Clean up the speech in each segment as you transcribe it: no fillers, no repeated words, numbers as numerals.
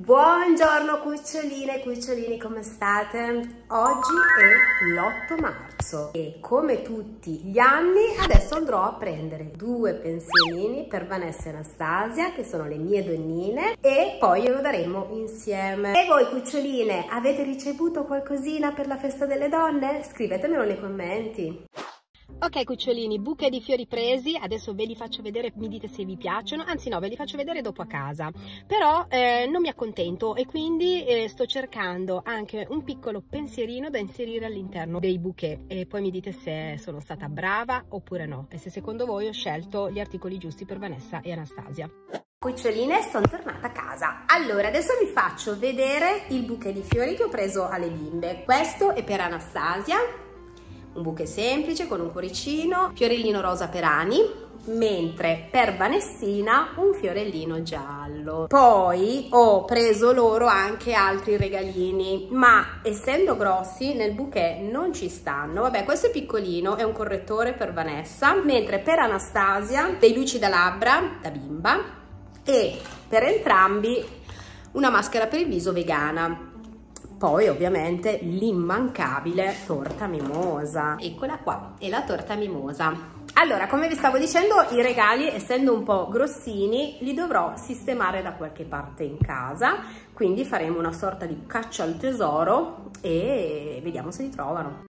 Buongiorno cuccioline e cucciolini, come state? Oggi è l'8 marzo e come tutti gli anni adesso andrò a prendere 2 pensierini per Vanessa e Anastasia, che sono le mie donnine, e poi glielo daremo insieme. E voi cuccioline, avete ricevuto qualcosina per la festa delle donne? Scrivetemelo nei commenti. Ok cucciolini, buche di fiori presi, adesso ve li faccio vedere, mi dite se vi piacciono, anzi no, ve li faccio vedere dopo a casa, però non mi accontento e quindi sto cercando anche un piccolo pensierino da inserire all'interno dei bouquet e poi mi dite se sono stata brava oppure no e se secondo voi ho scelto gli articoli giusti per Vanessa e Anastasia. Cuccioline, sono tornata a casa. Allora, adesso vi faccio vedere il bouquet di fiori che ho preso alle bimbe. Questo è per Anastasia. Un bouquet semplice con un cuoricino, fiorellino rosa per Ani, mentre per Vanessina un fiorellino giallo. Poi ho preso loro anche altri regalini, ma essendo grossi nel bouquet non ci stanno. Vabbè, questo è piccolino, è un correttore per Vanessa, mentre per Anastasia dei luci da labbra da bimba e per entrambi una maschera per il viso vegana. Poi ovviamente l'immancabile torta mimosa, eccola qua, è la torta mimosa. Allora, come vi stavo dicendo, i regali, essendo un po' grossini, li dovrò sistemare da qualche parte in casa, quindi faremo una sorta di caccia al tesoro e vediamo se li trovano.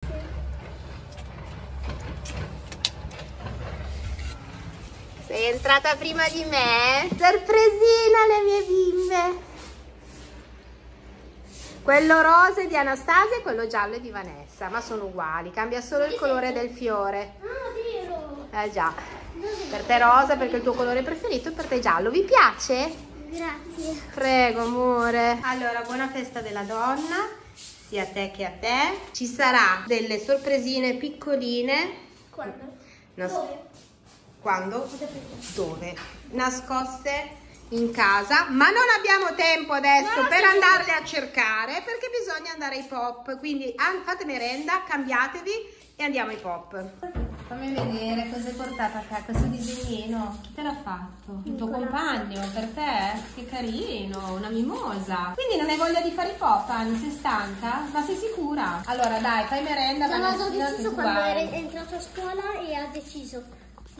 Sei entrata prima di me? Sorpresina alle mie bimbe! Quello rosa è di Anastasia e quello giallo è di Vanessa, ma sono uguali, cambia solo il colore del fiore. Ah, vero! Già, per te rosa perché è il tuo colore preferito e per te giallo. Vi piace? Grazie. Prego, amore. Allora, buona festa della donna, sia a te che a te. Ci sarà delle sorpresine piccoline. Quando? Dove? Quando? Dove? Nascoste in casa, ma non abbiamo tempo adesso per andarle a cercare perché bisogna andare ai pop, quindi fate merenda, cambiatevi e andiamo ai pop. Fammi vedere cosa hai portato a casa, questo disegnino, chi te l'ha fatto? Il tuo compagno, per te? Che carino, una mimosa. Quindi non hai voglia di fare i pop, Anni? Sei stanca? Ma sei sicura? Allora dai, fai merenda. Non ho deciso quando è entrato a scuola e ha deciso.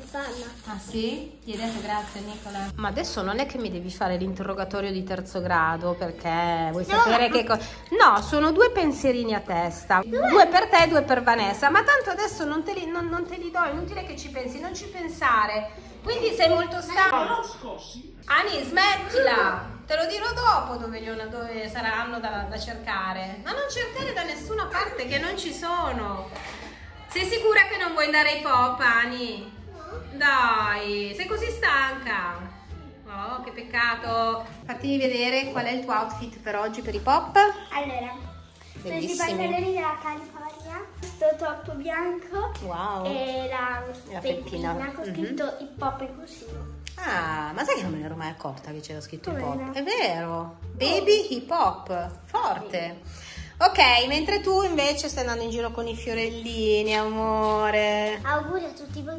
Ah sì? Gli hai detto grazie Nicola? Ma adesso non è che mi devi fare l'interrogatorio di terzo grado perché vuoi sapere che cosa... No, sono 2 pensierini a testa, 2 per te e 2 per Vanessa, ma tanto adesso non te li do, è inutile che ci pensi, non ci pensare. Quindi sei molto stanco. Ani, smettila! Te lo dirò dopo dove saranno da cercare. Ma non cercare da nessuna parte che non ci sono. Sei sicura che non vuoi andare ai pop, Ani? Dai, sei così stanca? Oh, che peccato. Fatemi vedere qual è il tuo outfit per oggi per i pop. Allora, questi Bellissimi. pantaloni della California, questo top bianco, Wow. e la felpina con scritto hip hop in corsivo. Ah, ma sai che non me ne ero mai accorta che c'era scritto hip hop? Come no? È vero, baby hip hop, forte. Ok, mentre tu invece stai andando in giro con i fiorellini, amore. Auguri a tutti voi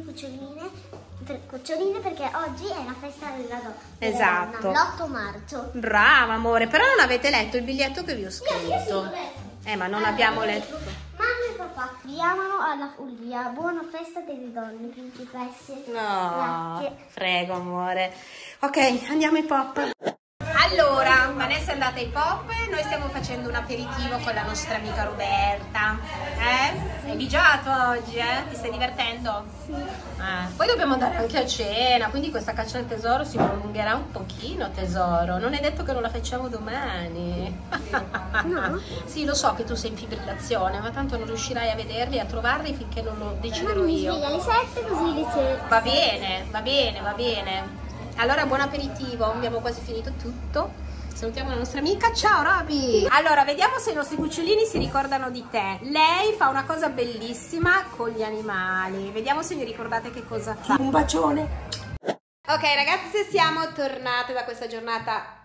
cuccioline perché oggi è la festa della donna. Esatto. L'8 marzo. Brava, amore, però non avete letto il biglietto che vi ho Io sì, scritto. l'ho letto. Ma non abbiamo letto. Mamma e papà vi amano alla follia. Buona festa delle donne, principesse. No, Grazie. prego amore. Ok, andiamo ai pop. Allora, Vanessa è andata ai pop, noi stiamo facendo un aperitivo con la nostra amica Roberta. Hai viaggiato oggi, Ti stai divertendo? Sì. Poi dobbiamo andare anche a cena, quindi questa caccia al tesoro si prolungherà un pochino, tesoro. Non è detto che non la facciamo domani. No? Sì, lo so che tu sei in fibrillazione, ma tanto non riuscirai a vederli, a trovarli finché non lo deciderò Mi io. sveglia alle 7 così le cerco. Va bene, va bene, va bene. Allora, buon aperitivo, abbiamo quasi finito tutto. Salutiamo la nostra amica, ciao Roby! Allora, vediamo se i nostri cucciolini si ricordano di te. Lei fa una cosa bellissima con gli animali. Vediamo se vi ricordate che cosa fa. Un bacione! Ok ragazze, siamo tornate da questa giornata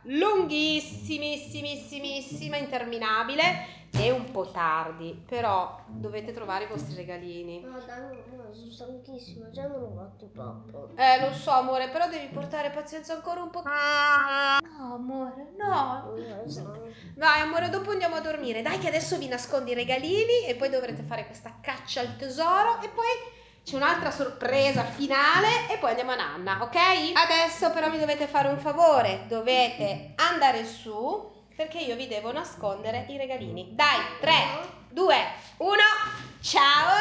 lunghissimissimissima, interminabile e un po' tardi, però dovete trovare i vostri regalini. No, dai, no, sono stanchissima, già non ho fatto troppo. Lo so amore, però devi portare pazienza ancora un po'. No amore, no. Vai amore, dopo andiamo a dormire. Dai che adesso vi nascondo i regalini e poi dovrete fare questa caccia al tesoro e poi c'è un'altra sorpresa finale e poi andiamo a nanna, ok? Adesso però mi dovete fare un favore, dovete andare su perché io vi devo nascondere i regalini. Dai, 3, 2, 1, ciao!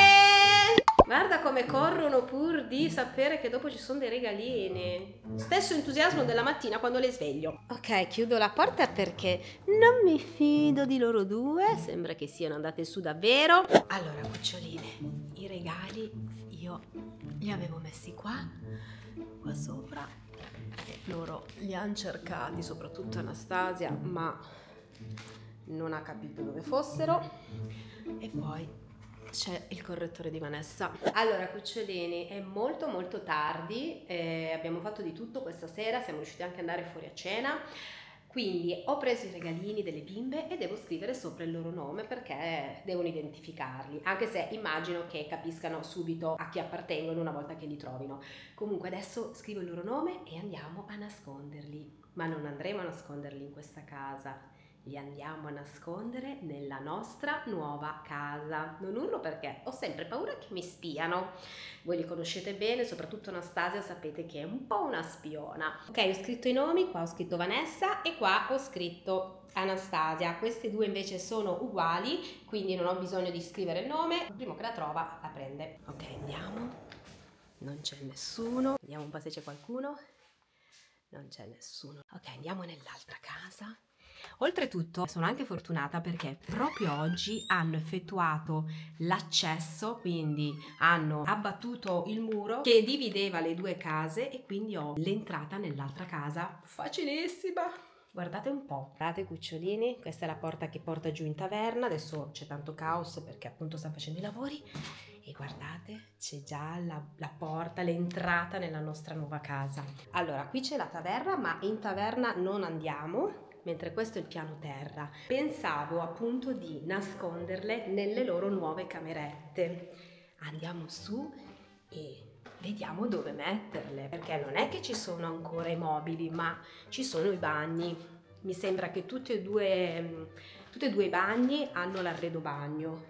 Guarda come corrono pur di sapere che dopo ci sono dei regalini. Stesso entusiasmo della mattina quando le sveglio. Ok, chiudo la porta perché non mi fido di loro due. Sembra che siano andate su davvero. Allora, cuccioline, i regali io li avevo messi qua sopra. Loro li hanno cercati, soprattutto Anastasia, ma non ha capito dove fossero. E poi c'è il correttore di Vanessa. Allora cucciolini, è molto tardi, abbiamo fatto di tutto questa sera, siamo riusciti anche ad andare fuori a cena, quindi ho preso i regalini delle bimbe e devo scrivere sopra il loro nome perché devono identificarli, anche se immagino che capiscano subito a chi appartengono una volta che li trovino. Comunque adesso scrivo il loro nome e andiamo a nasconderli, ma non andremo a nasconderli in questa casa. Li andiamo a nascondere nella nostra nuova casa. Non urlo perché ho sempre paura che mi spiano. Voi li conoscete bene, soprattutto Anastasia, sapete che è un po' una spiona. Ok, ho scritto i nomi, qua ho scritto Vanessa e qua ho scritto Anastasia. Queste due invece sono uguali, quindi non ho bisogno di scrivere il nome. Il primo che la trova la prende. Ok, andiamo. Non c'è nessuno. Vediamo un po' se c'è qualcuno. Non c'è nessuno. Ok, andiamo nell'altra casa. Oltretutto sono anche fortunata perché proprio oggi hanno effettuato l'accesso, quindi hanno abbattuto il muro che divideva le due case e quindi ho l'entrata nell'altra casa facilissima. Guardate un po', guardate cucciolini, questa è la porta che porta giù in taverna, adesso c'è tanto caos perché appunto stanno facendo i lavori e guardate c'è già la porta, l'entrata nella nostra nuova casa. Allora qui c'è la taverna, ma in taverna non andiamo, mentre questo è il piano terra. Pensavo appunto di nasconderle nelle loro nuove camerette. Andiamo su e vediamo dove metterle, perché non è che ci sono ancora i mobili, ma ci sono i bagni. Mi sembra che tutti e due i bagni hanno l'arredo bagno.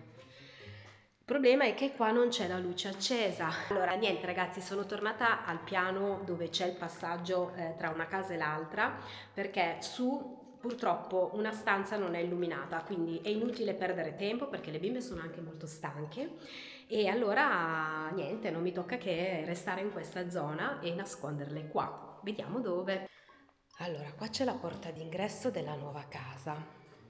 Il problema è che qua non c'è la luce accesa. Allora niente ragazzi, sono tornata al piano dove c'è il passaggio tra una casa e l'altra, perché su purtroppo una stanza non è illuminata, quindi è inutile perdere tempo perché le bimbe sono anche molto stanche e allora niente, non mi tocca che restare in questa zona e nasconderle qua. Vediamo dove. Allora, qua c'è la porta d'ingresso della nuova casa.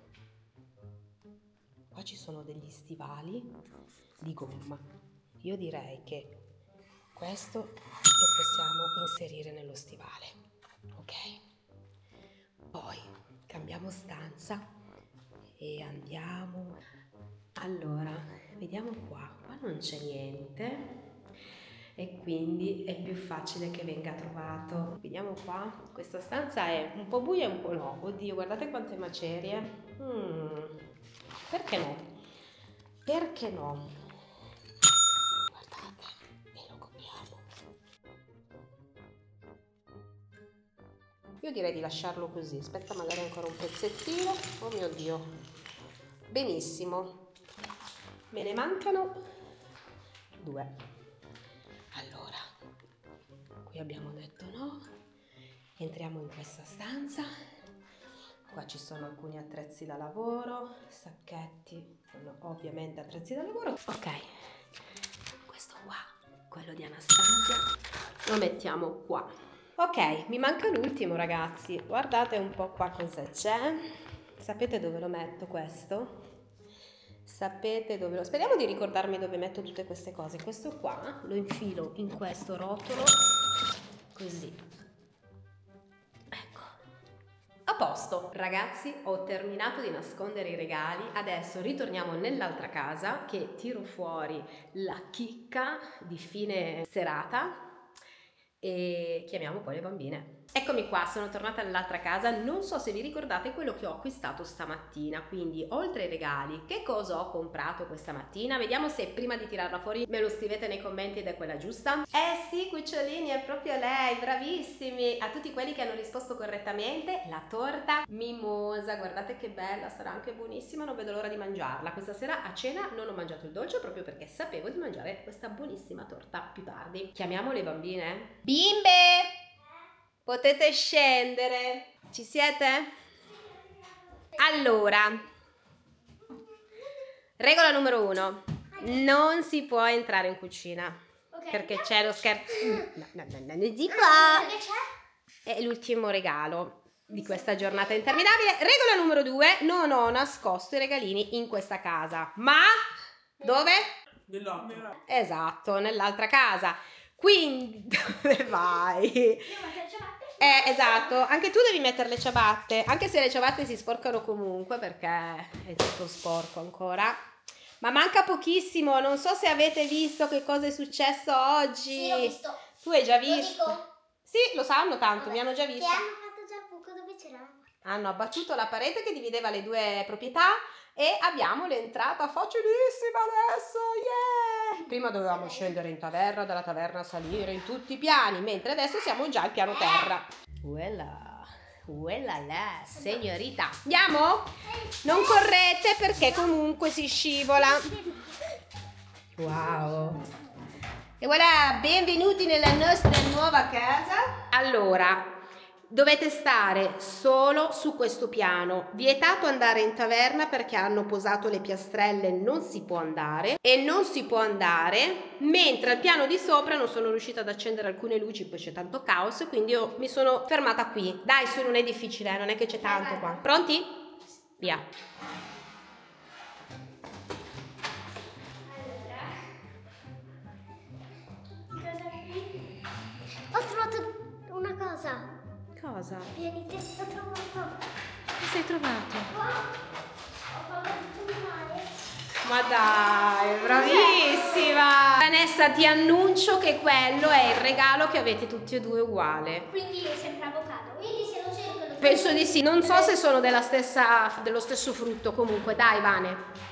Qua ci sono degli stivali di gomma. Io direi che questo lo possiamo inserire nello stivale, ok? Poi cambiamo stanza e andiamo. Allora, vediamo qua non c'è niente e quindi è più facile che venga trovato. Vediamo qua, questa stanza è un po' buia e un po' no. Oddio, guardate quante macerie. Perché no? Perché no? Guardate, e lo copriamo. Io direi di lasciarlo così. Aspetta, magari ancora un pezzettino. Oh mio Dio. Benissimo. Me ne mancano 2. Allora, qui abbiamo detto no. Entriamo in questa stanza. Qua ci sono alcuni attrezzi da lavoro, sacchetti, sono ovviamente attrezzi da lavoro. Ok, questo qua, quello di Anastasia, lo mettiamo qua. Ok, mi manca l'ultimo ragazzi, guardate un po' qua cosa c'è. Sapete dove lo metto questo? Sapete dove lo... Speriamo di ricordarmi dove metto tutte queste cose. Questo qua lo infilo in questo rotolo, così. A posto. Ragazzi, ho terminato di nascondere i regali, adesso ritorniamo nell'altra casa che tiro fuori la chicca di fine serata e chiamiamo poi le bambine. Eccomi qua, sono tornata nell'altra casa. Non so se vi ricordate quello che ho acquistato stamattina, quindi oltre ai regali, che cosa ho comprato questa mattina? Vediamo se prima di tirarla fuori me lo scrivete nei commenti ed è quella giusta. Eh sì, cucciolini, è proprio lei, bravissimi! A tutti quelli che hanno risposto correttamente, la torta mimosa, guardate che bella, sarà anche buonissima, non vedo l'ora di mangiarla. Questa sera a cena non ho mangiato il dolce proprio perché sapevo di mangiare questa buonissima torta pipardi. Chiamiamo le bambine? Bimbe! Potete scendere? Ci siete? Allora, regola numero 1: non si può entrare in cucina perché c'è lo scherzo. No, di qua. È l'ultimo regalo di questa giornata interminabile. Regola numero 2: non ho nascosto i regalini in questa casa, ma dove? Nell'altra. Esatto, nell'altra casa. Quindi dove vai? Esatto, anche tu devi mettere le ciabatte, anche se le ciabatte si sporcano comunque perché è tutto sporco ancora. Ma manca pochissimo, non so se avete visto che cosa è successo oggi. Sì, ho visto. Tu hai già visto? Lo dico. Sì, lo sanno tanto, mi hanno già visto. Che hanno fatto già il buco dove c'era. Hanno abbattuto la parete che divideva le due proprietà e abbiamo l'entrata facilissima adesso, yeah! Prima dovevamo scendere in taverna, dalla taverna salire in tutti i piani, mentre adesso siamo già al piano terra. Uella là, signorita. Andiamo? Non correte perché comunque si scivola. Wow. E voilà, benvenuti nella nostra nuova casa. Allora, dovete stare solo su questo piano. Vietato andare in taverna perché hanno posato le piastrelle, non si può andare. E non si può andare mentre al piano di sopra non sono riuscita ad accendere alcune luci, poi c'è tanto caos, quindi io mi sono fermata qui. Dai, su, non è difficile, non è che c'è tanto qua. Pronti? Via. Ho trovato una cosa. Cosa? Vieni, ho trovato. Che sei trovato? Ho paura di male. Ma dai, bravissima! Vanessa, ti annuncio che quello è il regalo che avete tutti e due uguale. Quindi è sempre avocado. Quindi se lo cerco lo Penso di sì, non so se sono dello stesso frutto, comunque, dai Vane.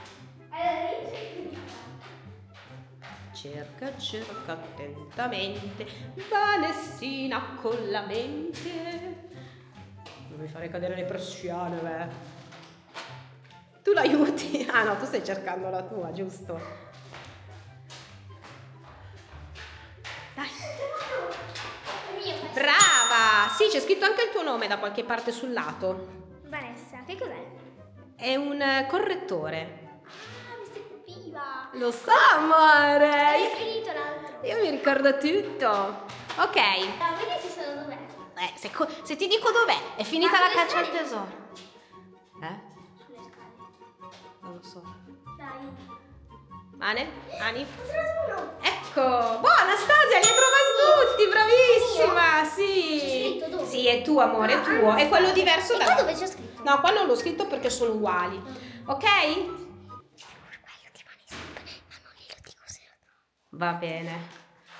Cerca attentamente, Vanessina con la mente. Non mi fare cadere le persiane, beh. Tu l'aiuti? Ah no, tu stai cercando la tua, giusto? Dai. Brava! Sì, c'è scritto anche il tuo nome da qualche parte sul lato. Vanessa, che cos'è? È un correttore. Ah, mi stupiva. Lo so, amore! È finito l'altro. Io mi ricordo tutto. Ok. No, vedi se sono dov'è. Se ti dico dov'è, è finita la caccia al tesoro. Sulle scale. Non lo so. Dai. Mane? Ani? Ho trovato uno. Ecco! Boh, Anastasia, li hai trovati tutti! Bravissima! Sì! C'è scritto dove? Sì, è tuo, amore, è tuo. È quello diverso E da... qua dove c'è scritto? No, qua non l'ho scritto perché sono uguali. Ok? Va bene.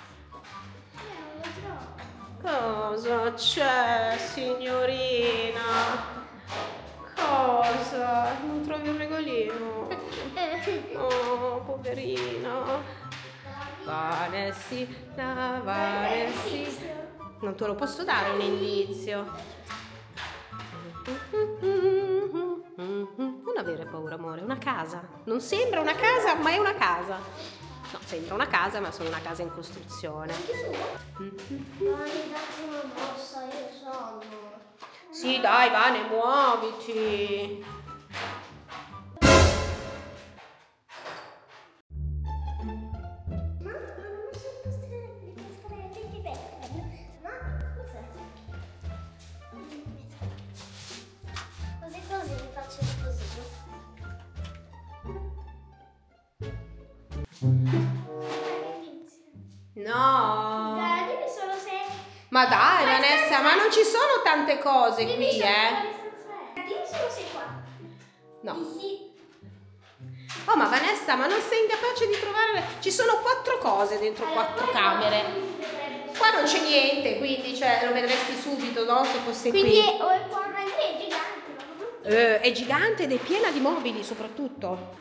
Cosa c'è, signorina? Cosa? Non trovi un regalino? Oh, poverina. Vanessina, Vanessina. Non te lo posso dare un indizio. Non avere paura, amore, è una casa. Non sembra una casa, ma è una casa. No, sembra una casa, ma sono una casa in costruzione. Dai, datti una mossa, io sono. Sì, dai, Vane, muoviti. Ma hanno messo le piastrelle che belle. Ma cos'è? Così mi faccio così. No. Dai, dimmi solo se... Ma dai, Vanessa, ma non ci sono tante cose Dimmi qui, solo eh. quale stanza è. Dimmi solo se qua. No. Sì. Oh, ma Vanessa, ma non sei incapace di trovare... Ci sono 4 cose dentro 4 camere. Qua non c'è niente, quindi cioè, lo vedresti subito, no? Se fosse Quindi qui. è gigante. È gigante ed è piena di mobili soprattutto.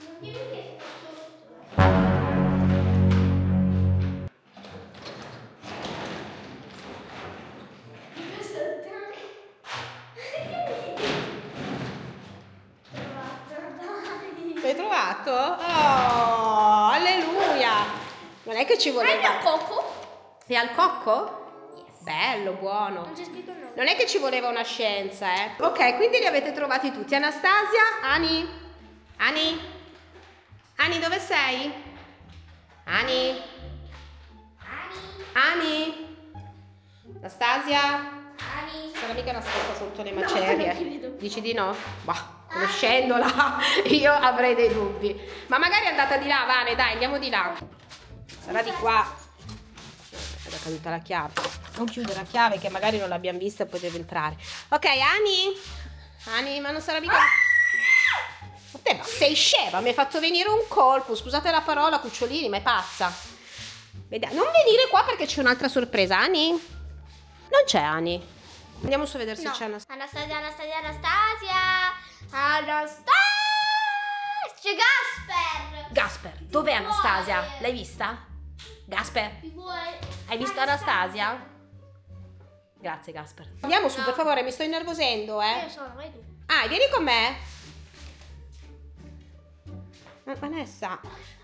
L'hai trovato? Oh, alleluia! Non è che ci voleva... Al cocco? E al cocco? Yes. Bello, buono. Non c'è scritto il nome. Non è che ci voleva una scienza, eh? Ok, quindi li avete trovati tutti. Anastasia? Ani? Ani? Ani, dove sei? Ani? Ani? Anastasia? Ani. Sarà mica nascosta sotto le macerie? non credo. Dici di no? Bah, conoscendola io avrei dei dubbi. Ma magari è andata di là, Vane, dai, andiamo di là. Sarà di qua. È caduta la chiave. Non chiude la chiave che magari non l'abbiamo vista e poi deve entrare. Ok, Ani? Ani, ma non sarà mica... Ma sei scema, mi hai fatto venire un colpo. Scusate la parola, cucciolini, ma è pazza. Non venire qua perché c'è un'altra sorpresa. Ani? Non c'è Ani. Andiamo su a vedere se c'è Anastasia. C'è Gasper. Gasper, dov'è Anastasia? L'hai vista? Gasper, Ti vuoi? hai visto Anastasia? Grazie Gasper. Andiamo su per favore, mi sto innervosendo, Io sono, vai tu. Ah, vieni con me. Vanessa.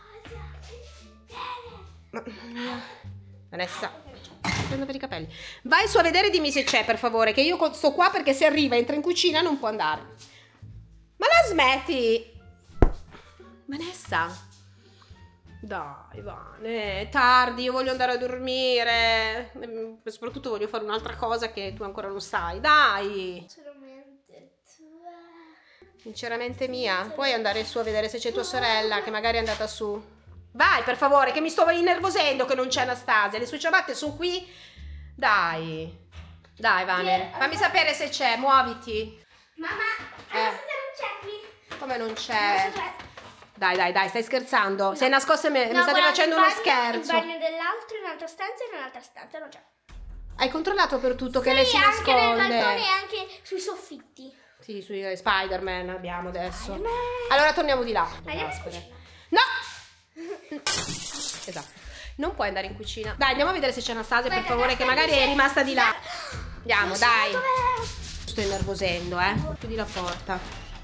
Vanessa, prendo per i capelli. Vai su a vedere e dimmi se c'è, per favore, che io sto qua perché se arriva, entra in cucina non può andare. Ma la smetti? Vanessa? Dai, Vane, è tardi, io voglio andare a dormire. Soprattutto voglio fare un'altra cosa che tu ancora non sai. Dai! Sinceramente tua. Sinceramente mia. Puoi andare su a vedere se c'è tua sorella, che magari è andata su. Vai, per favore, che mi sto innervosendo che non c'è Anastasia. Le sue ciabatte sono qui. Dai. Dai, Vane, fammi sapere se c'è, muoviti. Mamma, Anastasia non c'è qui. Come non c'è? Dai, stai scherzando? Sei nascosta e mi state guarda, facendo uno il scherzo. bagno dell'altro in un'altra stanza e in un'altra stanza non c'è. Hai controllato per tutto che Sì, lei si anche nel nasconde? balcone e anche sui soffitti. Sì, sui Spider-Man abbiamo adesso. Spider-Man. Allora torniamo di là. Andiamo in Gaspare. cucina. No! Esatto. Non puoi andare in cucina. Dai, andiamo a vedere se c'è Anastasia, per Aspetta, favore, che aspetta, magari è rimasta di là. Andiamo, Non so dai. dov'è. Sto innervosendo, Chiudi la porta.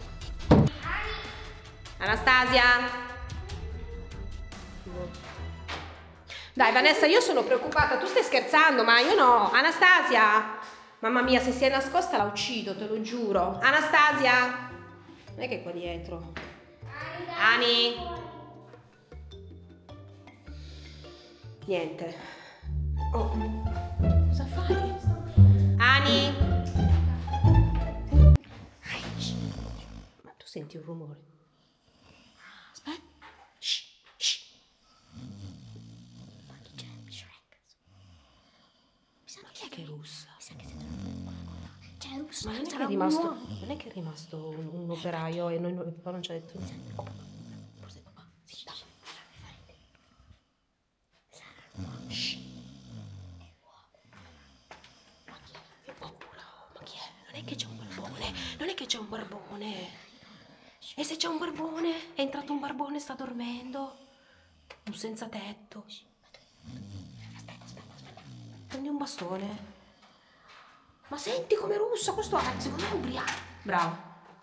Anastasia? Dai, Vanessa, io sono preoccupata. Tu stai scherzando, ma io no. Anastasia? Mamma mia, se si è nascosta la uccido, te lo giuro. Anastasia? Non è che è qua dietro. Ani? Niente. Oh. Cosa fai? Ani? Ma tu senti un rumore? Aspetta. Shh, shh. Ma chi c'è? Ma chi è che russa? C'è russo. Ma non è che è rimasto un operaio e noi il papà non ci ha detto niente. Forse il papà. Sì, dai. Ma chi è? Non è che c'è un barbone. Non è che c'è un barbone. E se c'è un barbone? È entrato un barbone, sta dormendo. Un senza tetto. Aspetta. Prendi un bastone. Ma senti come russa questo è, secondo me è ubriaco. Bravo.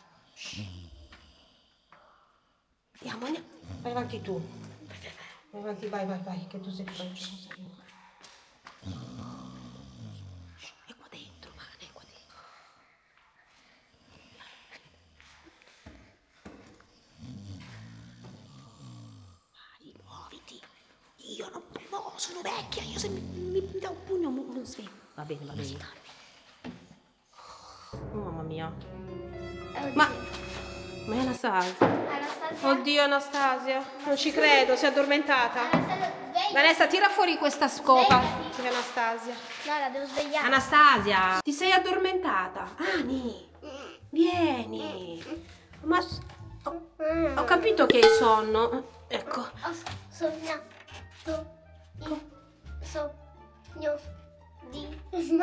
Andiamo. Vai avanti tu. Vai avanti, vai, che tu sei francese. È qua dentro, Vane, è qua dentro. Vai, muoviti. Io no, sono vecchia, io se mi dà un pugno non sveglio. Va bene. Oh, mamma mia. Ma è Anastasia. Oddio, Anastasia. Non ci credo, si è addormentata. Vanessa, tira fuori questa scopa. Sì, Anastasia. No, la devo svegliare. Anastasia, ti sei addormentata. Ani, vieni. Ma ho capito che hai sonno. Ecco. Ho sognato. di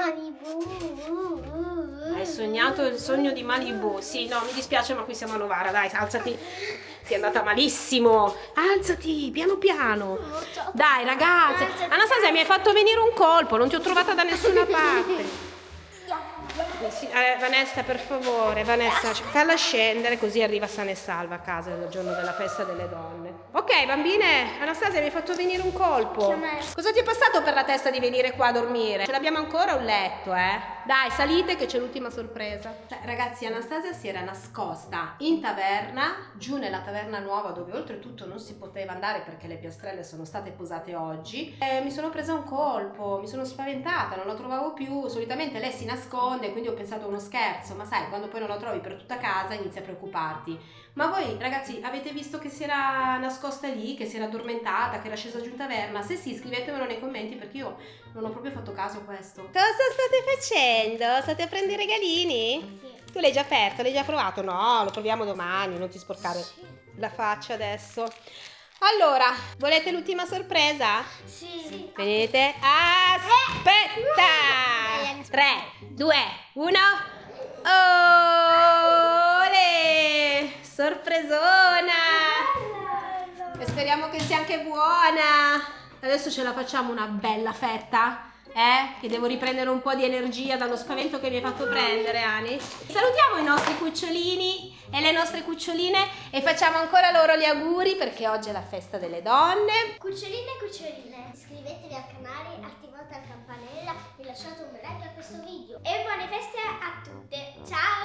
Malibu. Hai sognato il sogno di Malibu? Sì, no, mi dispiace, ma qui siamo a Novara, dai, alzati. Ti è andata malissimo. Alzati, piano piano. Dai, ragazze. Anastasia, mi hai fatto venire un colpo, non ti ho trovata da nessuna parte. Sì, Vanessa, per favore, Vanessa, falla scendere così arriva sana e salva a casa il giorno della festa delle donne. Ok, bambine, Anastasia, mi hai fatto venire un colpo. Cosa ti è passato per la testa di venire qua a dormire? Ce l'abbiamo ancora un letto, Dai, salite che c'è l'ultima sorpresa. Cioè, ragazzi, Anastasia si era nascosta in taverna, giù nella taverna nuova, dove oltretutto non si poteva andare perché le piastrelle sono state posate oggi. Mi sono presa un colpo, mi sono spaventata, non la trovavo più. Solitamente lei si nasconde, quindi ho pensato a uno scherzo, ma sai, quando poi non la trovi per tutta casa inizi a preoccuparti. Ma voi ragazzi avete visto che si era nascosta lì, che si era addormentata, che era scesa giù in taverna? Se sì, scrivetemelo nei commenti perché io non ho proprio fatto caso a questo. Cosa state facendo? State a prendere i regalini? Sì. Tu l'hai già aperto? L'hai già provato? No, lo proviamo domani, non ti sporcare la faccia adesso. Allora, volete l'ultima sorpresa? Sì. Venite? Aspetta! 3, 2, 1. Ole! Sorpresona! E speriamo che sia anche buona. Adesso ce la facciamo una bella fetta, che devo riprendere un po' di energia dallo spavento che mi hai fatto prendere, Ani. Salutiamo i nostri cucciolini e le nostre cuccioline e facciamo ancora loro gli auguri perché oggi è la festa delle donne. Cuccioline e cuccioline, iscrivetevi al canale, attivate la campanella e lasciate un like a questo video. E buone feste a tutte. Ciao!